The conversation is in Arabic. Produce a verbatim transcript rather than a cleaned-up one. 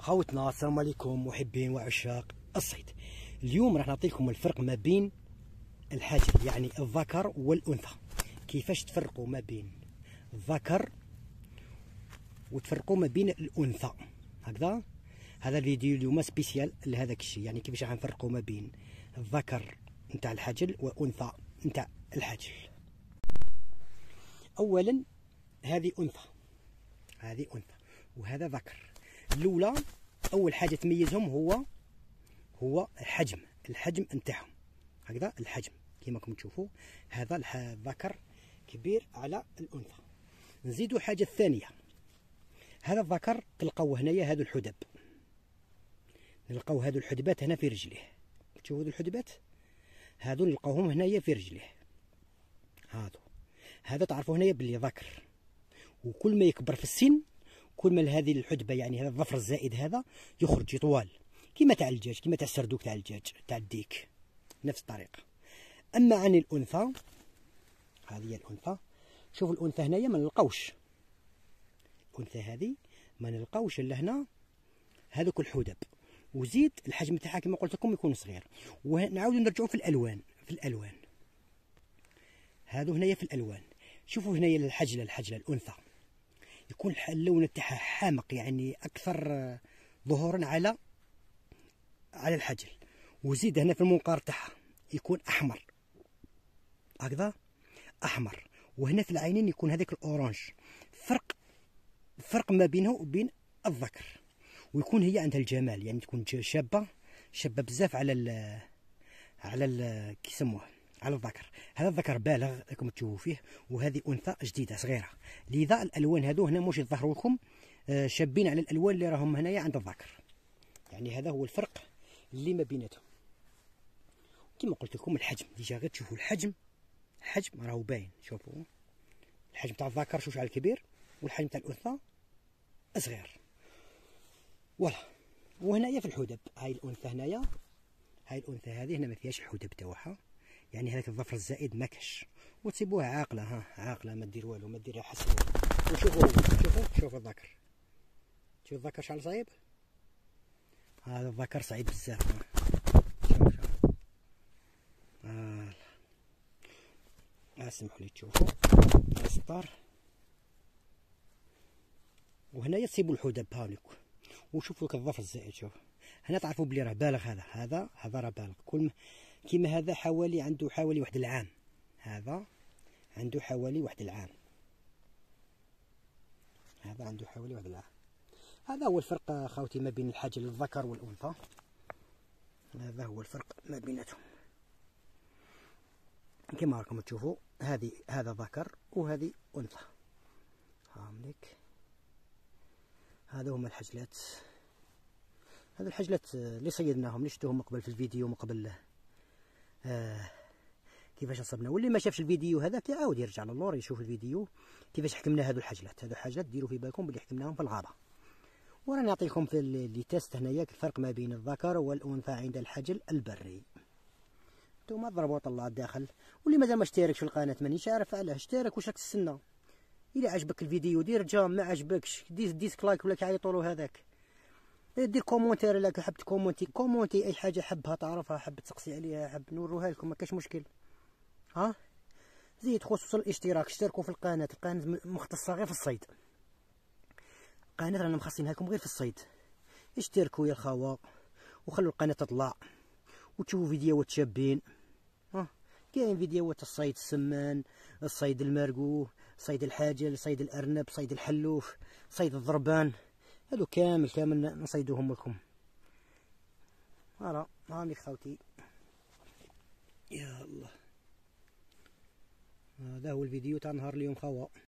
خوتنا السلام عليكم محبين وعشاق الصيد. اليوم راح نعطيكم الفرق ما بين الحاجل يعني الذكر والانثى، كيفاش تفرقوا ما بين الذكر وتفرقوا ما بين الانثى. هكذا هذا الفيديو اليوم سبيسيال لهذاك الشيء، يعني كيفاش راح نفرقوا ما بين الذكر نتاع الحاجل وانثى نتاع الحاجل. اولا هذه انثى، هذه انثى وهذا ذكر. الاولى اول حاجه تميزهم هو هو الحجم، الحجم نتاعهم. هكذا الحجم كما راكم تشوفوا، هذا الذكر كبير على الانثى. نزيدوا حاجه ثانيه، هذا الذكر تلقاوه هنايا هذو الحدب، نلقاو هذو الحدبات هنا في رجليه. تشوفوا هذو الحدبات، هذو نلقاوهم هنايا في رجليه. هذو هذا تعرفوا هنايا باللي ذكر، وكل ما يكبر في السن كل ما هذه الحدبه يعني هذا الظفر الزائد هذا يخرج يطوال، كيما تاع الدجاج، كيما تاع السردوك تاع الدجاج تاع الديك، نفس الطريقه. اما عن الانثى، هذه هي الانثى. شوفوا الانثى هنايا ما نلقاوش، الانثى هذه ما نلقاوش الا هنا هذوك الحدب، وزيد الحجم تاعها كما قلت لكم يكون صغير. ونعاودوا نرجعوا في الالوان، في الالوان هذو هنايا في الالوان. شوفوا هنايا الحجله، الحجله الانثى يكون اللون تاعها حامق، يعني اكثر ظهورا على على الحجل. وزيد هنا في المنقار تاعها يكون احمر، هكذا احمر. وهنا في العينين يكون هذاك الاورانج. فرق فرق ما بينه وبين الذكر. ويكون هي عندها الجمال، يعني تكون شابه شابه بزاف على ال على ال كيسموه على الذكر. هذا الذكر بالغ راكم تشوفوا فيه، وهذه انثى جديده صغيره. لذا الالوان هذو هنا مش يظهروا لكم شابين على الالوان اللي راهم هنايا عند الذكر. يعني هذا هو الفرق اللي ما بيناتهم. كما قلت لكم الحجم، ديجا غير تشوفوا الحجم، الحجم راهو باين. شوفوا الحجم تاع الذكر شوف على الكبير، والحجم تاع الانثى صغير. فوالا. وهنايا في الحدب، هاي الانثى هنايا، هاي الانثى هذه هنا ما فيهاش الحدب تاعها، يعني هذاك الظفر الزائد ما كاش. وتسيبوها عاقله، ها عاقله ما دير والو، ما دير حسن. وشوفوا شوفوا شوفوا الذكر، شوف الذكر شحال صعيب. هذا الذكر صعيب بزاف. شوف شوف آه. اسمحوا لي تشوفوا السطار. وهنايا تسيبوا الحدب هاوليك، وشوفوا لك الظفر الزائد. شوف هنا تعرفوا بلي راه بالغ. هذا هذا هذا راه بالغ. كل كيما هذا حوالي عنده حوالي واحد العام، هذا عنده حوالي واحد العام، هذا عنده حوالي واحد العام. هذا هو الفرق خاوتي ما بين الحاجل الذكر والانثى. هذا هو الفرق ما بيناتهم. كما راكم تشوفوا هذه هذا ذكر وهذه انثى. هامليك هذا هما الحجلات، هذه الحجلات اللي صيدناهم، اللي شفتوهم قبل في الفيديو من قبل آه كيفاش نصبنا. واللي ما شافش الفيديو هذا يعاود يرجع للور يشوف الفيديو كيفاش حكمنا هذو الحجلات. هذو الحجلات ديروا في بالكم بلي حكمناهم في الغابه. وراني نعطيكم في اللي تيست هنايا الفرق ما بين الذكر والانثى عند الحجل البري. نتوما ضربوا طلع الداخل. واللي مازال ما اشتركش في القناه مانيش عارف علاه، اشترك واش راك تستنى؟ الا عجبك الفيديو دير جام، ما عجبكش دير ديسكلايك ولا كيعيطوا له هذاك. دير كومونتير الا حاب تكومونتي، كومونتي اي حاجه حبها تعرفها، حاب تسقسي عليها، حاب نوروها لكم، ما كاش مشكل. ها زيد خصوصا الاشتراك، اشتركوا في القناه، القناه مختصه غير في الصيد. القناه رانا مخصصينها لكم غير في الصيد. اشتركوا يا الخوا وخلوا القناه تطلع وتشوفوا فيديوهات شابين. ها كاين فيديوهات الصيد السمان، الصيد المرقو، صيد الحاجل، صيد الارنب، صيد الحلوف، صيد الضربان، هادو كامل كامل نصيدوهم لكم. فوالا هاني خوتي. يا الله، هذا هو الفيديو تاع نهار اليوم خوا.